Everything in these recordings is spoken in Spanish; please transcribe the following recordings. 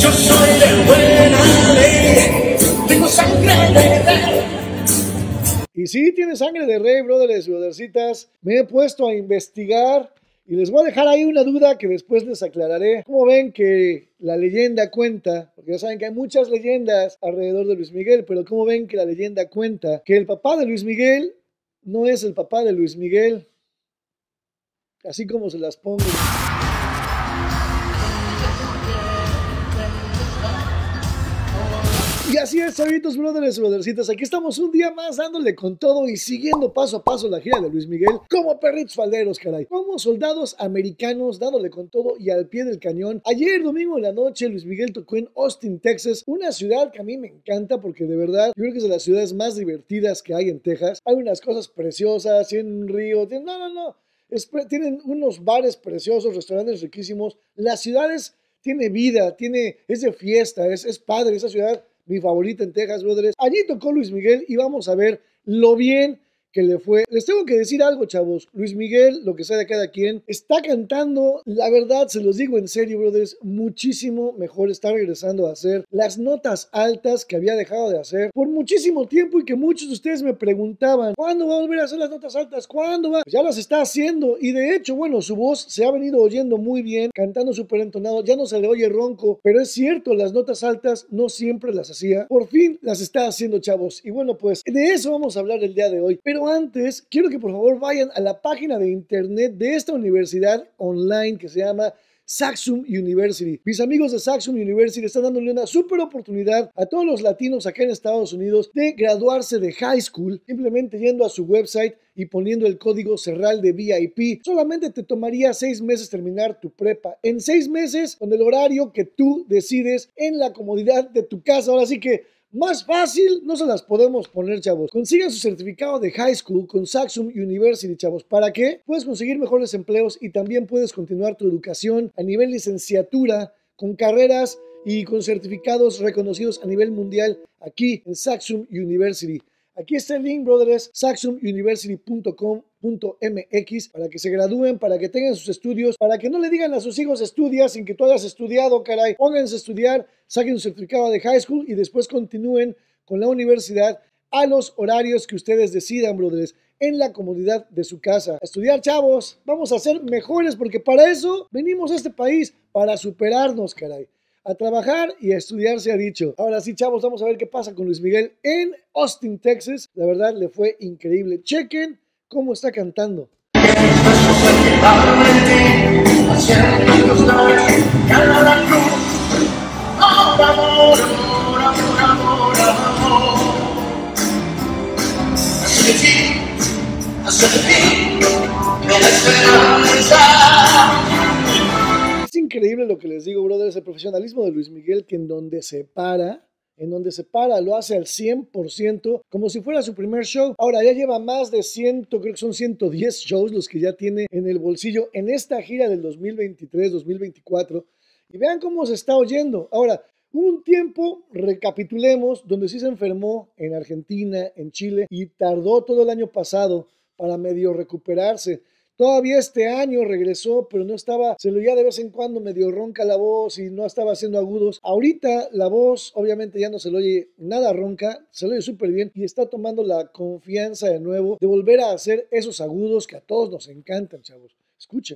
Yo soy de buena ley, tengo sangre de rey. Y sí, tiene sangre de rey, brothers y brothercitas. Me he puesto a investigar y les voy a dejar ahí una duda que después les aclararé. ¿Cómo ven que la leyenda cuenta? Porque ya saben que hay muchas leyendas alrededor de Luis Miguel, pero ¿cómo ven que la leyenda cuenta que el papá de Luis Miguel no es el papá de Luis Miguel? Así como se las pongo. Y así es, chavitos, brothers y brothercitas, aquí estamos un día más dándole con todo y siguiendo paso a paso la gira de Luis Miguel como perritos falderos, caray, como soldados americanos dándole con todo y al pie del cañón. Ayer domingo en la noche Luis Miguel tocó en Austin, Texas, una ciudad que a mí me encanta porque de verdad yo creo que es de las ciudades más divertidas que hay en Texas. Hay unas cosas preciosas, tienen un río, tienen unos bares preciosos, restaurantes riquísimos, la ciudad tiene vida, es de fiesta, es padre esa ciudad. Mi favorita en Texas, brothers. Allí tocó Luis Miguel y vamos a ver lo bien que le fue. Les tengo que decir algo, chavos. Luis Miguel, lo que sea de cada quien, está cantando, la verdad, se los digo en serio, brothers, muchísimo mejor. Está regresando a hacer las notas altas que había dejado de hacer por muchísimo tiempo y que muchos de ustedes me preguntaban, ¿cuándo va a volver a hacer las notas altas? ¿Cuándo va? Pues ya las está haciendo y de hecho, bueno, su voz se ha venido oyendo muy bien, cantando súper entonado, ya no se le oye ronco, pero es cierto, las notas altas no siempre las hacía. Por fin las está haciendo, chavos. Y bueno, pues de eso vamos a hablar el día de hoy. Pero antes, quiero que por favor vayan a la página de internet de esta universidad online que se llama Saxum University. Mis amigos de Saxum University están dándole una súper oportunidad a todos los latinos acá en Estados Unidos de graduarse de high school, simplemente yendo a su website y poniendo el código CERRAL de VIP. Solamente te tomaría 6 meses terminar tu prepa. En 6 meses, con el horario que tú decides en la comodidad de tu casa. Ahora sí que más fácil no se las podemos poner, chavos. Consigan su certificado de high school con Saxum University, chavos. ¿Para qué? Puedes conseguir mejores empleos y también puedes continuar tu educación a nivel licenciatura con carreras y con certificados reconocidos a nivel mundial aquí en Saxum University. Aquí está el link, brothers, saxumuniversity.com.mx para que se gradúen, para que tengan sus estudios, para que no le digan a sus hijos estudia sin que tú hayas estudiado, caray. Pónganse a estudiar, saquen su certificado de high school y después continúen con la universidad a los horarios que ustedes decidan, brothers, en la comodidad de su casa. A estudiar, chavos, vamos a ser mejores porque para eso venimos a este país, para superarnos, caray. A trabajar y a estudiar se ha dicho. Ahora sí, chavos, vamos a ver qué pasa con Luis Miguel en Austin, Texas. La verdad, le fue increíble. Chequen cómo está cantando. Es increíble lo que les digo, brothers, el profesionalismo de Luis Miguel, que en donde se para, lo hace al 100%, como si fuera su primer show. Ahora ya lleva más de 100, creo que son 110 shows los que ya tiene en el bolsillo en esta gira del 2023-2024. Y vean cómo se está oyendo. Ahora, hubo un tiempo, recapitulemos, donde sí se enfermó en Argentina, en Chile, y tardó todo el año pasado para medio recuperarse. Todavía este año regresó, pero no estaba, se le oía de vez en cuando medio ronca la voz y no estaba haciendo agudos. Ahorita la voz obviamente ya no se le oye nada ronca, se le oye súper bien y está tomando la confianza de nuevo de volver a hacer esos agudos que a todos nos encantan, chavos. Escuchen.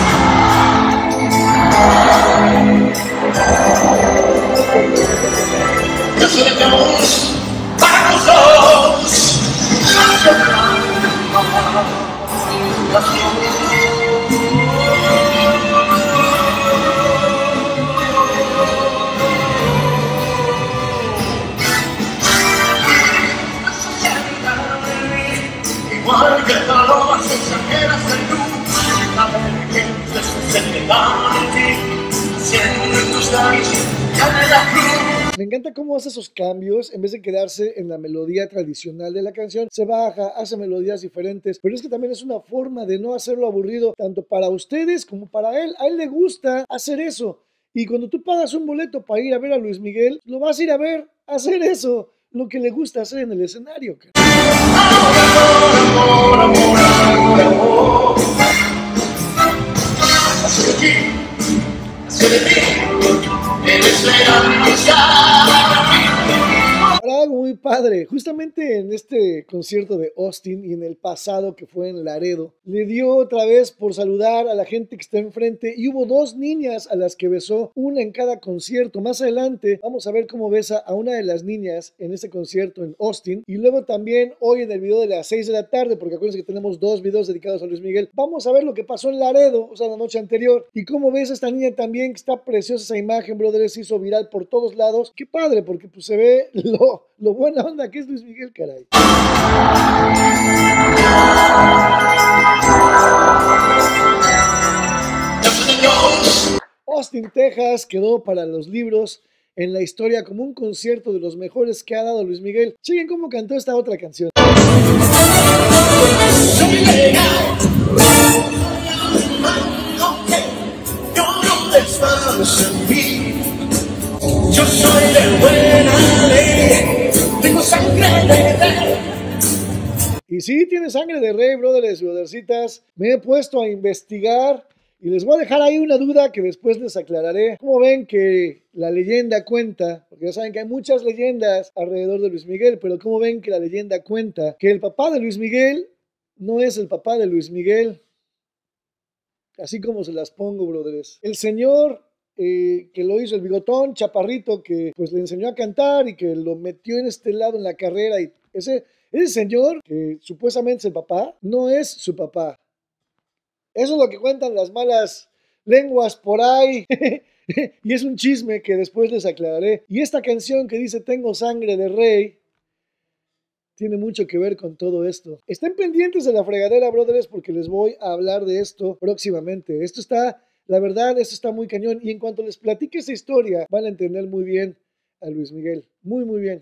Me encanta cómo hace esos cambios. En vez de quedarse en la melodía tradicional de la canción, se baja, hace melodías diferentes, pero es que también es una forma de no hacerlo aburrido tanto para ustedes como para él. A él le gusta hacer eso, y cuando tú pagas un boleto para ir a ver a Luis Miguel, lo vas a ir a ver, a hacer eso, lo que le gusta hacer en el escenario. Ahora algo muy padre, justamente en este concierto de Austin y en el pasado que fue en Laredo, le dio otra vez por saludar a la gente que está enfrente y hubo dos niñas a las que besó, una en cada concierto. Más adelante vamos a ver cómo besa a una de las niñas en ese concierto en Austin y luego también hoy en el video de las 6 de la tarde, porque acuérdense que tenemos dos videos dedicados a Luis Miguel, vamos a ver lo que pasó en Laredo, o sea, la noche anterior, y cómo ves a esta niña también, que está preciosa esa imagen, brother, se hizo viral por todos lados. Qué padre, porque pues se ve lo buena onda que es Luis Miguel, caray. Austin, Texas quedó para los libros en la historia como un concierto de los mejores que ha dado Luis Miguel. Chequen cómo cantó esta otra canción. Yo soy de buena ley, tengo sangre de rey. Y sí, tiene sangre de rey, brothers y brothercitas. Me he puesto a investigar y les voy a dejar ahí una duda que después les aclararé. Como ven que la leyenda cuenta, porque ya saben que hay muchas leyendas alrededor de Luis Miguel, pero como ven que la leyenda cuenta que el papá de Luis Miguel no es el papá de Luis Miguel. Así como se las pongo, brothers. El señor que lo hizo, el bigotón chaparrito, que pues le enseñó a cantar y que lo metió en este lado en la carrera, y ese señor que supuestamente es el papá, no es su papá. Eso es lo que cuentan las malas lenguas por ahí. Y es un chisme que después les aclararé. Y esta canción que dice Tengo sangre de rey tiene mucho que ver con todo esto. Estén pendientes de la fregadera, brothers, porque les voy a hablar de esto próximamente. La verdad, esto está muy cañón. Y en cuanto les platique esa historia, van a entender muy bien a Luis Miguel. Muy, muy bien.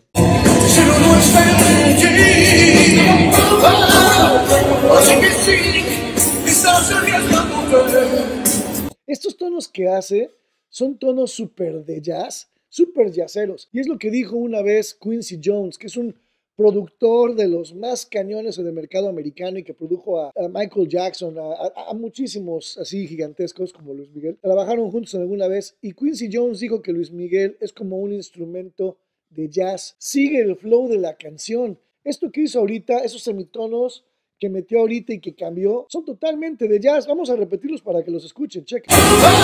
Estos tonos que hace son tonos súper de jazz, súper jazzeros. Y es lo que dijo una vez Quincy Jones, que es un productor de los más cañones en el mercado americano y que produjo a Michael Jackson, a muchísimos así gigantescos como Luis Miguel. Trabajaron juntos alguna vez y Quincy Jones dijo que Luis Miguel es como un instrumento de jazz. Sigue el flow de la canción. Esto que hizo ahorita, esos semitonos que metió ahorita y que cambió, son totalmente de jazz. Vamos a repetirlos para que los escuchen. Chequen.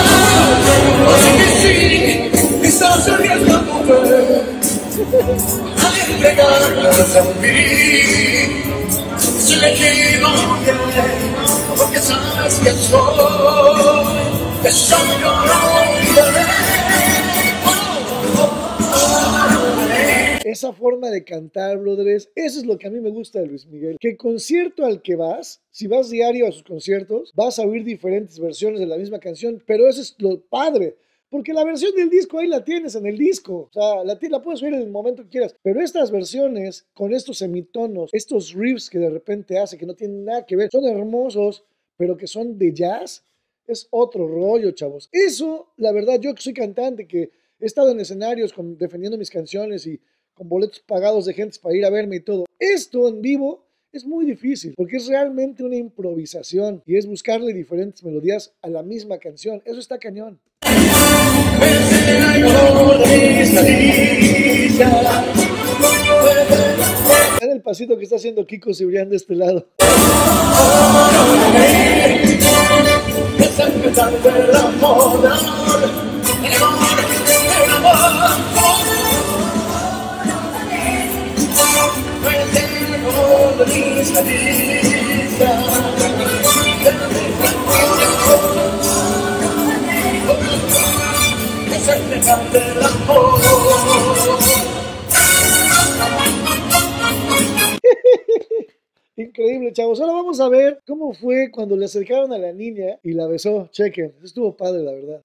Esa forma de cantar, brothers, eso es lo que a mí me gusta de Luis Miguel. Que concierto al que vas, si vas diario a sus conciertos, vas a oír diferentes versiones de la misma canción, pero eso es lo padre. Porque la versión del disco ahí la tienes en el disco. O sea, la puedes oír en el momento que quieras. Pero estas versiones, con estos semitonos, estos riffs que de repente hace, que no tienen nada que ver, son hermosos, pero que son de jazz, es otro rollo, chavos. Eso, la verdad, yo que soy cantante, que he estado en escenarios defendiendo mis canciones y con boletos pagados de gente para ir a verme y todo. Esto en vivo es muy difícil, porque es realmente una improvisación y es buscarle diferentes melodías a la misma canción. Eso está cañón. Vean el pasito que está haciendo Kiko Cibrián de este lado. Increíble, chavos. Ahora vamos a ver cómo fue cuando le acercaron a la niña y la besó. Chequen, estuvo padre, la verdad.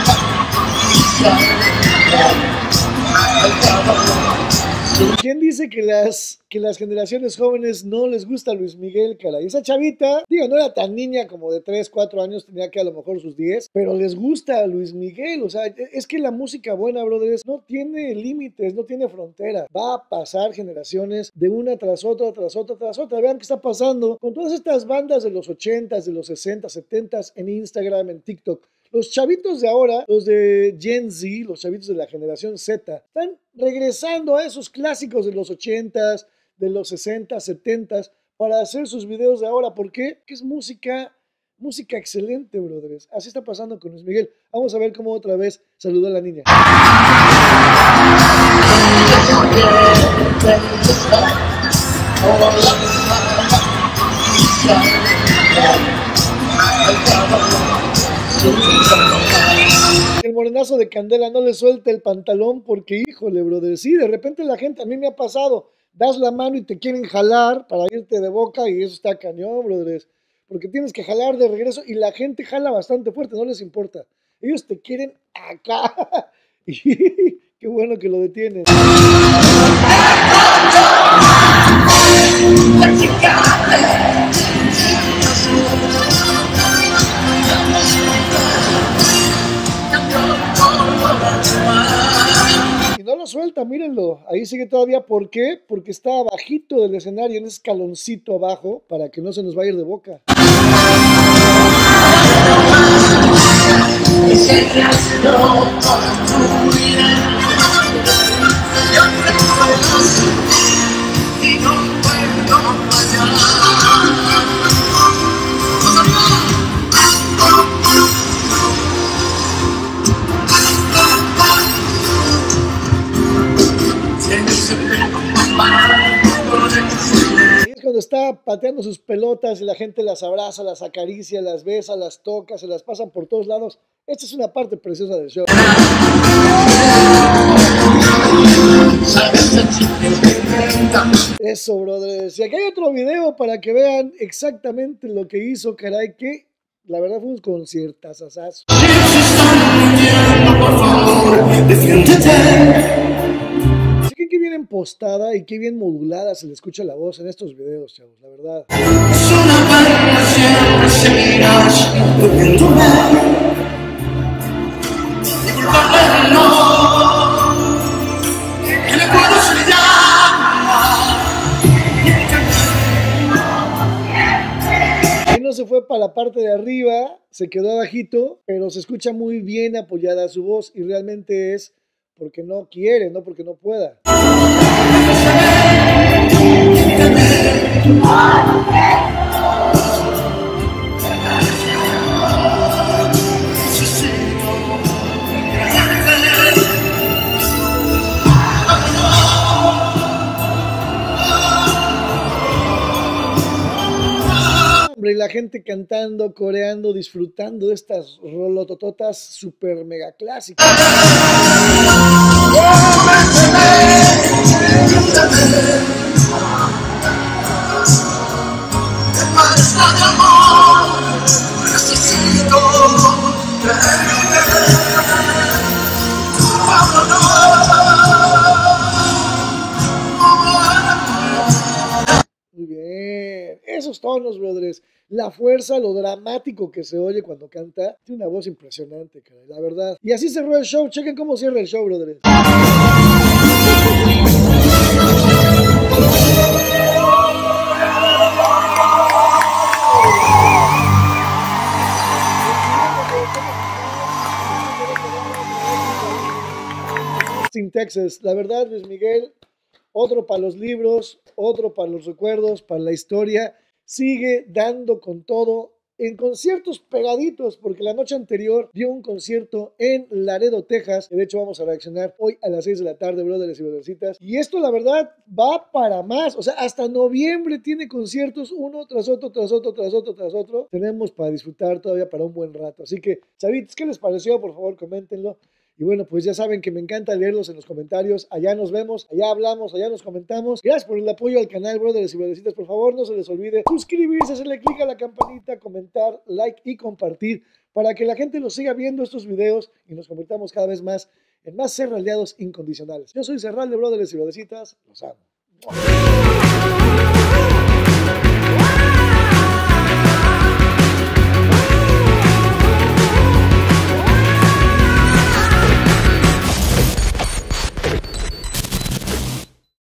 ¿Quién dice que las generaciones jóvenes no les gusta Luis Miguel, caray. Esa chavita, digo, no era tan niña como de 3, 4 años, tenía que a lo mejor sus 10, pero les gusta Luis Miguel. O sea, es que la música buena, brothers, no tiene límites, no tiene frontera. Va a pasar generaciones de una tras otra, tras otra, tras otra. Vean qué está pasando con todas estas bandas de los 80s, de los 60s, 70s en Instagram, en TikTok. Los chavitos de ahora, los de Gen Z, los chavitos de la generación Z, están regresando a esos clásicos de los 80s, de los 60s, 70s, para hacer sus videos de ahora. ¿Por qué? Porque es música excelente, brothers. Así está pasando con Luis Miguel. Vamos a ver cómo otra vez saludó a la niña. El morenazo de Candela no le suelta el pantalón porque, híjole, brother, sí, de repente la gente, a mí me ha pasado, das la mano y te quieren jalar para irte de boca y eso está cañón, brother, porque tienes que jalar de regreso y la gente jala bastante fuerte, no les importa. Ellos te quieren acá. Y qué bueno que lo detienen. Y no lo suelta, mírenlo. Ahí sigue todavía. ¿Por qué? Porque está abajito del escenario, en ese escaloncito abajo, para que no se nos vaya a ir de boca. Es cuando está pateando sus pelotas y la gente las abraza, las acaricia, las besa, las toca, se las pasan por todos lados. Esta es una parte preciosa del show. Eso, brothers. Y aquí hay otro video para que vean exactamente lo que hizo, caray, que la verdad fue un conciertazazazo. Así que qué bien impostada y qué bien modulada se le escucha la voz en estos videos, chavos, la verdad. Ahí no se fue para la parte de arriba, se quedó abajito, pero se escucha muy bien apoyada su voz y realmente es porque no quiere, no porque no pueda. Y la gente cantando, coreando, disfrutando de estas rolotototas super mega clásicas. Muy bien, esos tonos, brothers, la fuerza, lo dramático que se oye cuando canta, tiene una voz impresionante, caray, la verdad. Y así cerró el show, chequen cómo cierra el show, brothers. Austin, Texas, la verdad, Luis Miguel, otro para los libros, otro para los recuerdos, para la historia, sigue dando con todo en conciertos pegaditos, porque la noche anterior dio un concierto en Laredo, Texas, que de hecho vamos a reaccionar hoy a las 6 de la tarde, brothers y brothercitas, y esto la verdad va para más, o sea, hasta noviembre tiene conciertos uno tras otro, tras otro, tras otro, tras otro, tenemos para disfrutar todavía para un buen rato, así que, chavitos, ¿qué les pareció? Por favor, coméntenlo. Y bueno, pues ya saben que me encanta leerlos en los comentarios. Allá nos vemos, allá hablamos, allá nos comentamos. Gracias por el apoyo al canal, brothers y brothercitas. Por favor, no se les olvide suscribirse, hacerle clic a la campanita, comentar, like y compartir para que la gente los siga viendo estos videos y nos convirtamos cada vez más en más ser aliados incondicionales. Yo soy Serral de Brothers y Brothercitas. Los amo. ¡Mua!